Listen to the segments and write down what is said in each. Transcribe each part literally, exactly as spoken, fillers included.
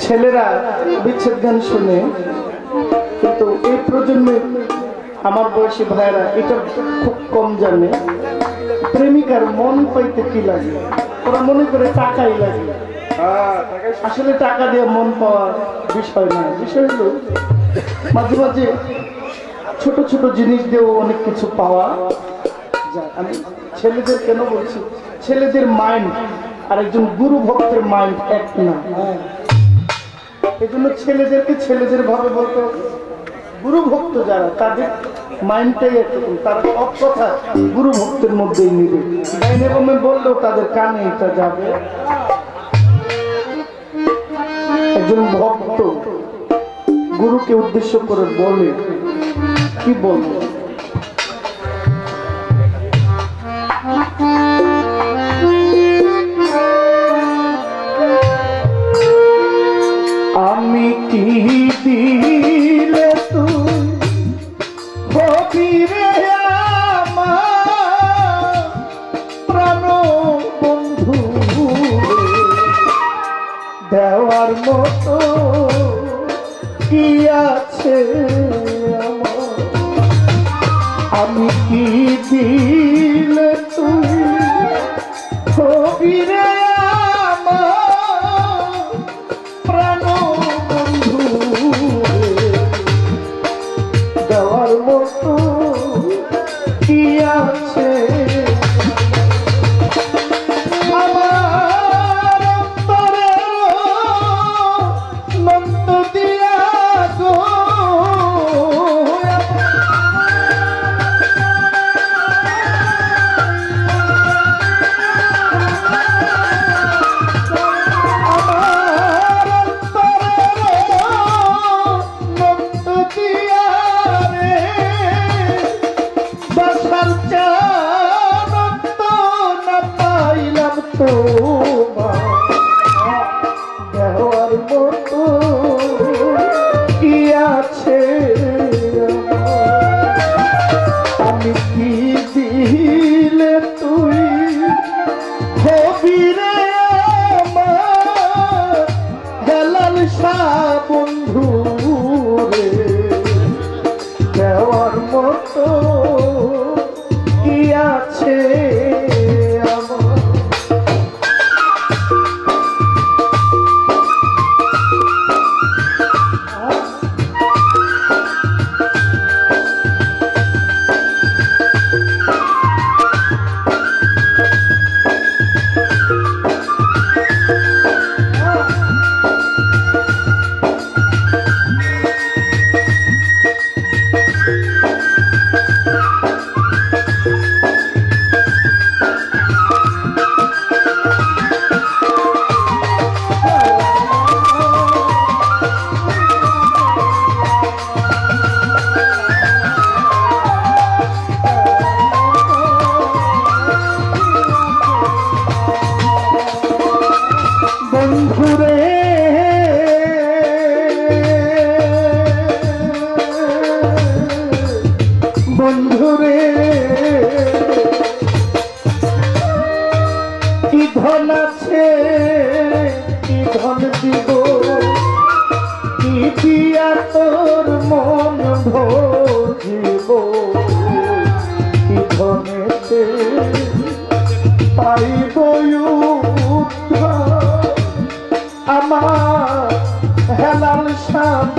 ছেলেরা বিচ্ছেদ গান শুনে, কিন্তু এই প্রজন্মের আমার বয়সী ভাইয়েরা এটা খুব কম জানে। প্রেমিকার মন পাইতে কি লাগে, ওরা মনে করে টাকাই লাগে। আসলে টাকা দিয়ে মন পাওয়ার বিষয় না, বিষয় হলো মাঝে মাঝে ছোট ছোট জিনিস দিয়েও অনেক কিছু পাওয়া যায়। আমি ছেলেদের কেন বলছি, ছেলেদের মাইন্ড আর একজন গুরু ভক্তের মাইন্ড এক না। এই জন্য ছেলেদেরকে ছেলেদের ভাবে বলতে, গুরু ভক্ত যারা তাদের মাইন্ডটাই একরকম, তারা সব কথা গুরু ভক্তের মধ্যেই নিবে। ডাইনে বললেও তাদের কানে এটা যাবে। একজন ভক্ত গুরুকে উদ্দেশ্য করে বলে, কি বলবো, আমি কি দিলে তুই হবি রে আমার প্রাণ বন্ধু, দেওয়ার মতো কি আছে আমার? আমি কি দিলে তুই হবি রে আমার প্রাণ বন্ধু, দেওয়ার মতো কি আছে? দেওয়ার মতো কি আছে? আমি কি দিলে তুই হবি রে আমার হেলাল শাহ বন্ধু রে, দেওয়ার মতো কি আছে? বন্ধুরে কি ধন আছে, কি ধন দিব, কি দিয়া তোর মন ভরিব, কি ধনেতে পাইব আমার হেলাল শাহ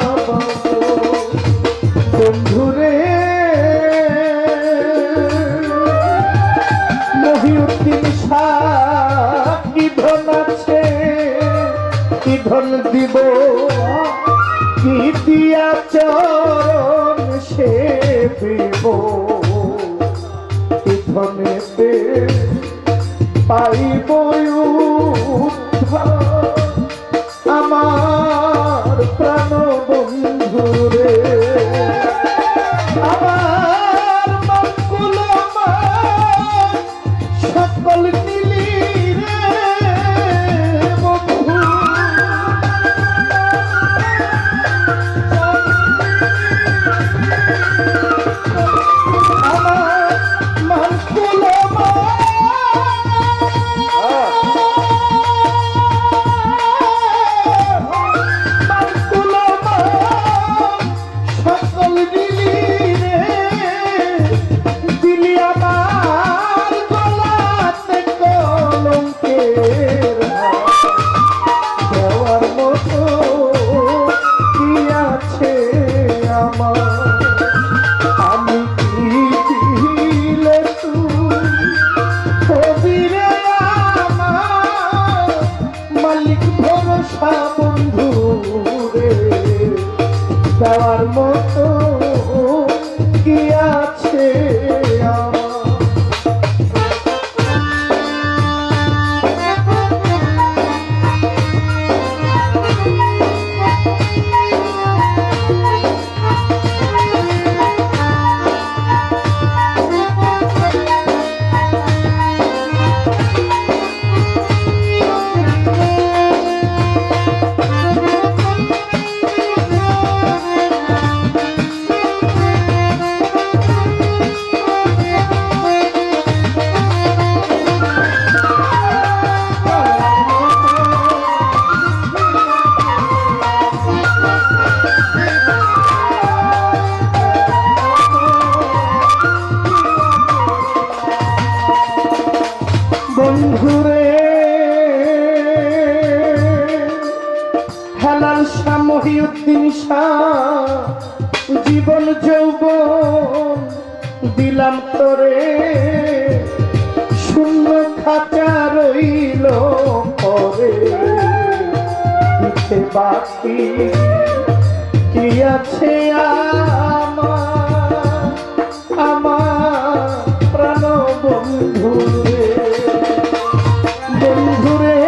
বন্ধুরে। মহিউদ্দিন শাহ কি ধন আছে, কি ধন দিব, কি দিয়া চরণ সেবিব, কি ধনেতে পাইব আমার প্রাণ বন্ধুরে। আমার মঙ্গল সকল নীলি রে বন্ধু, আমার মঙ্গল বন্ধু রে দেওয়ার মতো কি আছে বন্ধুরে হেলাল শাহ মহিউদ্দিন শাহ জীবন যৌবন দিলাম তোরে শূন্য খাঁচা রইল পরে পিছে বাকি কি আছে আমার আমার প্রাণ বন্ধু বন্ধুরে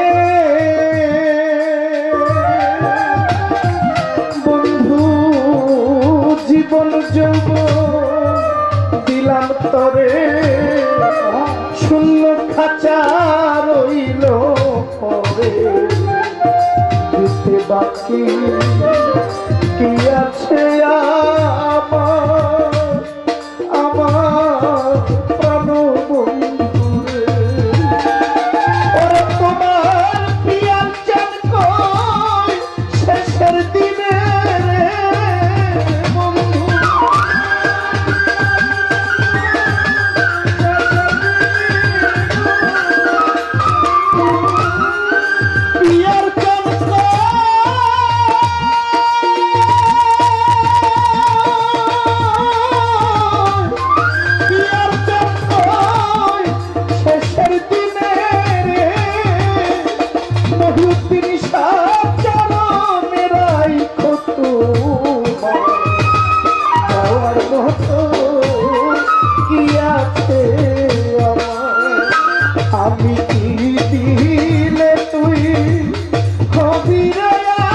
বন্ধু জীবন যৌবন দিলাম তরে শূন্য খাঁচা রইল পরে দিতে বাকি কি আছে আমার আমার প্রাণ বন্ধু আমি কি দিলে তুই হবি রে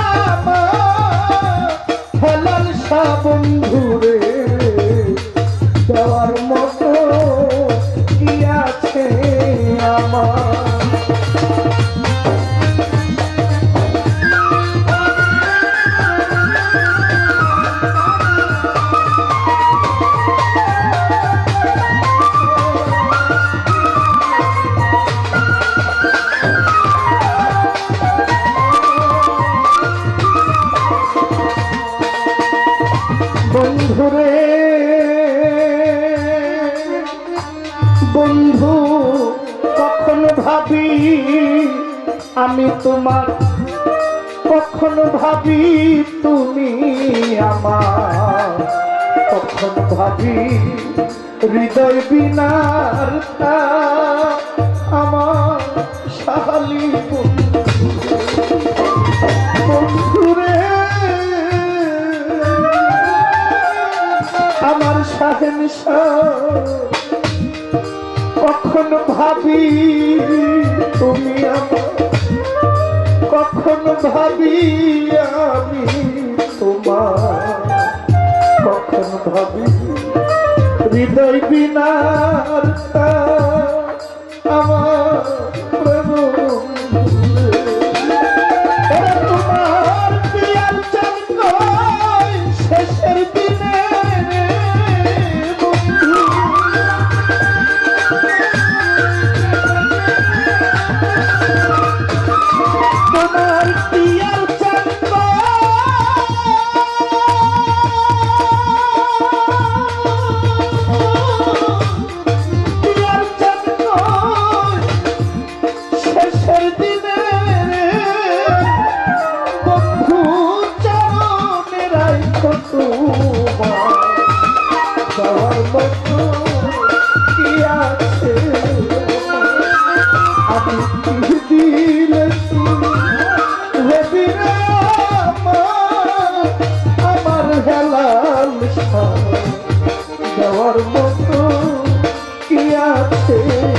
আমার হেলাল শাহ বন্ধু রে দেওয়ার মতো কি আছে আমার বন্ধুরে বন্ধু কখনো ভাবি আমি তোমার কখনো ভাবি তুমি আমার কখনো ভাবি হৃদয় বিনার আমার শাহালি বন্ধুরে আমার শাহেনশাহ কখনো ভাবি তুমি আমার কখনো ভাবি আমি তোমার কখনো ভাবি হৃদয় বিনার আমার প্রেম তোমার পিয়ার চাঁদ শেষের দিনে তোমার পিয়ার চাঁদ পিয়ার দেওয়ার মতো কি আছে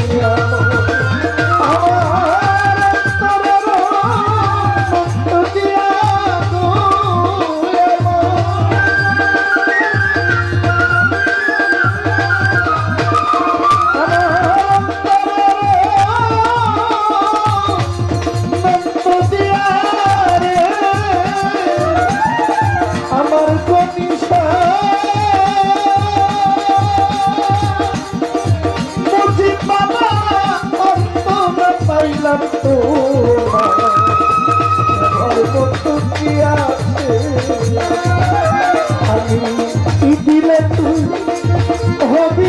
আমি দিলে তুই হবি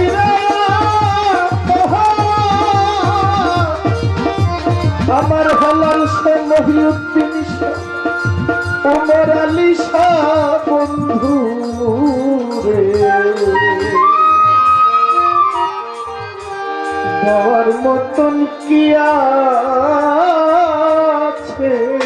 আমার হলার সে মহিউদ্দিন ওমর আলী শাহ বন্ধু রে দেওয়ার মতন কি আছে